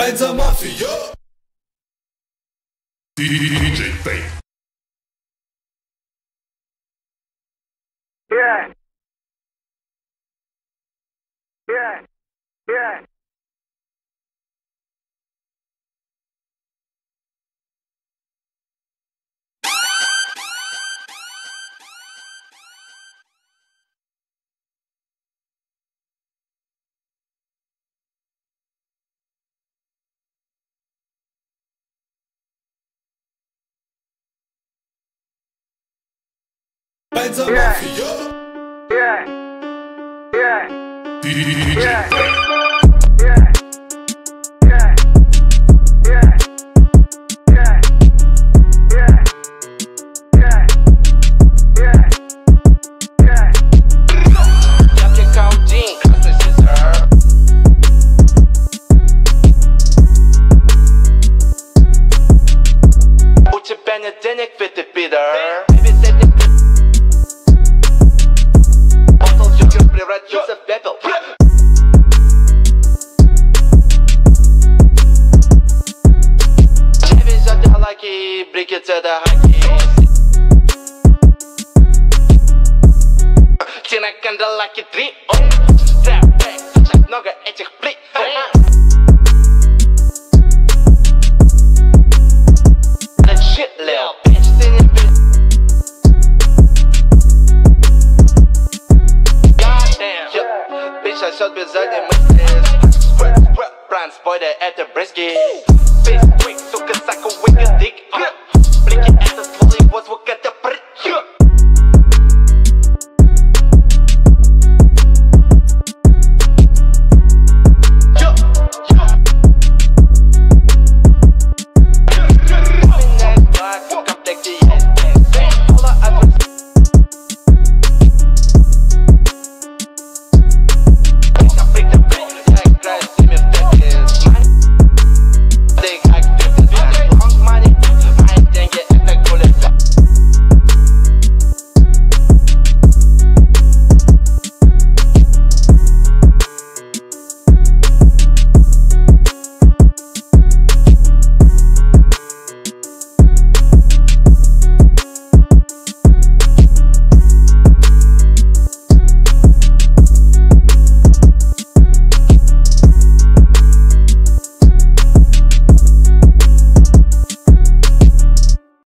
Benza Mafia DJ Fake. Yeah. Yeah. Yeah. Benza Yeah. Mafia Yeah. Yeah. DJ Yeah. Fake. Yeah. Yeah. Yeah. Yeah. Yeah. Yeah. Yeah. Yeah. Jabie Kaudin, красный сестер. У тебя нет денег, ведь ты пидор. Бottle Joker превратился в пепел. Тебе везет до лаки, брикеты до хаки. Тина Канделаки 3, Step back, так много этих плит. That shit, lil bitch, ты не bitch. Goddamn, yeah. Bitch сосет без задней мысли. Squirt, squirt, бран, спойда, это бриски. Face quick, сука, саку, wigga, dick. Блики, это ствол, его звук, это